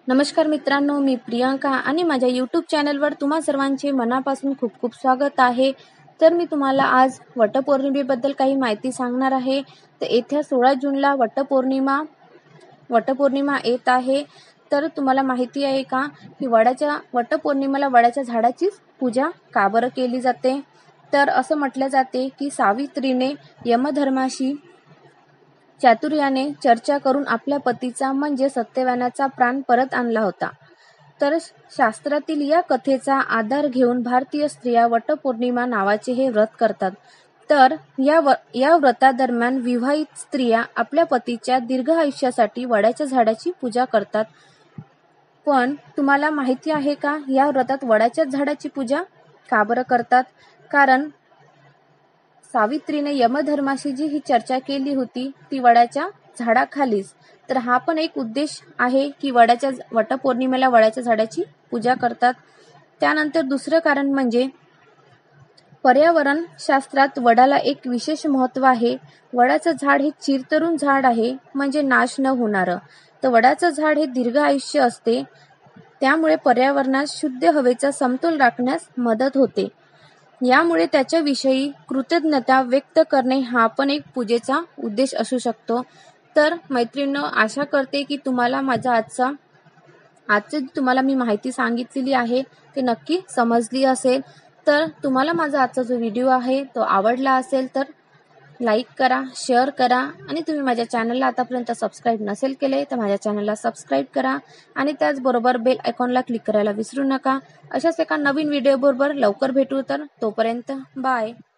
नमस्कार मित्रांनो, मी प्रियांका आणि माझ्या यूट्यूब चॅनलवर तुम्हा सर्वांचे मनापासून खूप खूप स्वागत आहे। तर मी तुम्हाला आज वटपौर्णिमेबद्दल काही माहिती सांगणार आहे। तर येत्या 16 जूनला वटपौर्णिमा येत आहे। तर तुम्हाला माहिती आहे का की वटपौर्णिमेला वडाच्या झाडाचीच पूजा का बरं केली जाते? तर असं म्हटलं जाते की सावित्रीने यमधर्माशी चातुर्याने चर्चा करून आपल्या पतीचा म्हणजे सत्यवानाचा प्राण परत आणला होता। तर शास्त्रातील या कथेचा आधार घेऊन भारतीय स्त्रिया वटपौर्णिमा नावाचे हे व्रत करतात। तर या व्रतादरम्यान विवाहित स्त्रिया आपल्या पतीच्या दीर्घ आयुष्यासाठी वडाच्या झाडाची पूजा करतात। पण तुम्हाला माहिती आहे का या व्रतात वडाच्या झाडाची पूजा का बरं करतात? कारण सावित्रीने यमधर्माशी जी ही चर्चा केली होती ती वडाच्या झाडाखालीच। तर हा पण एक उद्देश आहे की वटपौर्णिमेला वडाच्या झाडाची पूजा करतात। त्यानंतर दुसरं कारण म्हणजे पर्यावरण शास्त्रात वडाला एक विशेष महत्त्व आहे। वडाचं झाड हे चिरतरुण झाड आहे, म्हणजे नाश न होणारं। तर वडाचं झाड हे दीर्घ आयुष्य असते, त्यामुळे पर्यावरणात शुद्ध हवेचा समतोल राखण्यास मदत होते। यामुळे त्याच्याविषयी कृतज्ञता व्यक्त करणे हा पण एक पूजेचा उद्देश असू शकतो। तर मैत्रिणींनो, आशा करते की तुम्हाला माझा आजची तुम्हाला मी माहिती सांगितलेली आहे ते नक्की समजली असेल। तर तुम्हाला माझा आजचा जो व्हिडिओ आहे तो आवडला असेल तर लाईक करा, शेअर करा आणि तुम्ही माझ्या चॅनलला आतापर्यंत सबस्क्राईब नसेल केले तर माझ्या चॅनलला सबस्क्राईब करा आणि त्याचबरोबर बेल आयकॉनला क्लिक करायला विसरू नका। अशाच एका नवीन व्हिडिओ बरोबर लवकर भेटू। तर तोपर्यंत बाय।